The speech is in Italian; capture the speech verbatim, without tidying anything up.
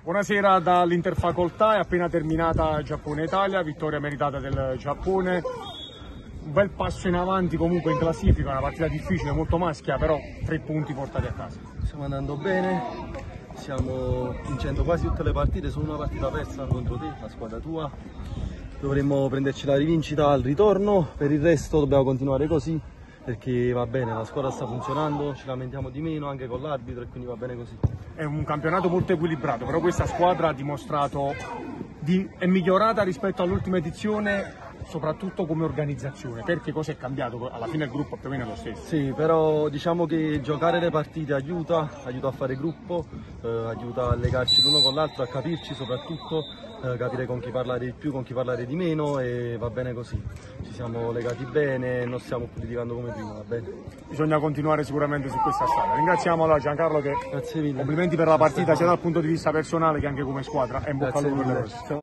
Buonasera dall'Interfacoltà, è appena terminata Giappone-Italia, vittoria meritata del Giappone. Un bel passo in avanti comunque in classifica, una partita difficile, molto maschia, però tre punti portati a casa. Stiamo andando bene, stiamo vincendo quasi tutte le partite, solo una partita persa contro te, la squadra tua. Dovremmo prenderci la rivincita al ritorno, per il resto dobbiamo continuare così perché va bene, la squadra sta funzionando, ci lamentiamo di meno anche con l'arbitro e quindi va bene così. È un campionato molto equilibrato, però questa squadra ha dimostrato di è migliorata rispetto all'ultima edizione, soprattutto come organizzazione, perché cosa è cambiato? Alla fine il gruppo più o meno è lo stesso. Sì, però diciamo che giocare le partite aiuta, aiuta a fare gruppo, eh, aiuta a legarci l'uno con l'altro, a capirci soprattutto, eh, capire con chi parlare di più, con chi parlare di meno e va bene così. Ci siamo legati bene, non stiamo più litigando come prima, va bene. Bisogna continuare sicuramente su questa strada. Ringraziamo allora Giancarlo, che Grazie mille. complimenti per la partita sia dal punto di vista personale che anche come squadra, e in bocca al lupo per le prossime.